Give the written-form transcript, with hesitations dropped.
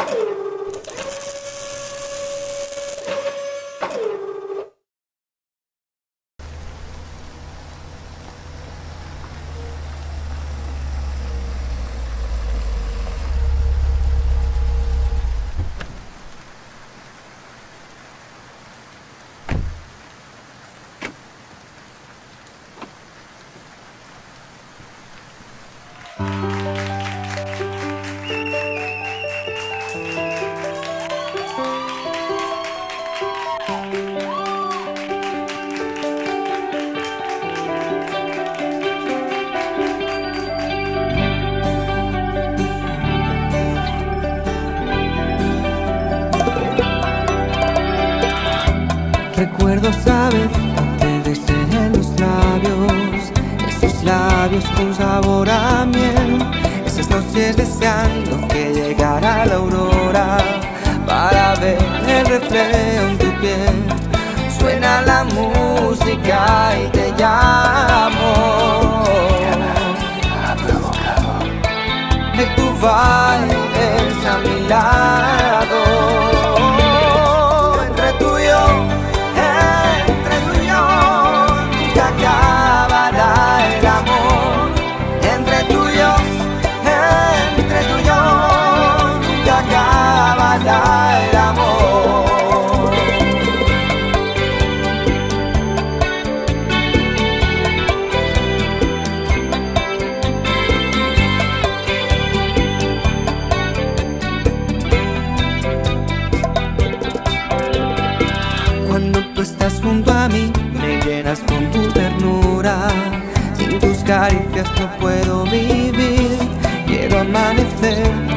Recuerdo, sabes, que te besé en los labios, esos labios con sabor a miel, esas noches deseando que llegara la aurora para ver el reflejo en tu piel. Suena la música y te llamo, que tú bailes a mi lado. Entre tú y yo nunca acabará el amor. Entre tú y yo nunca acabará el amor. Cuando tú estás junto a mí, me llenas con tu ternura. Sin tus caricias no puedo vivir. Quiero amanecer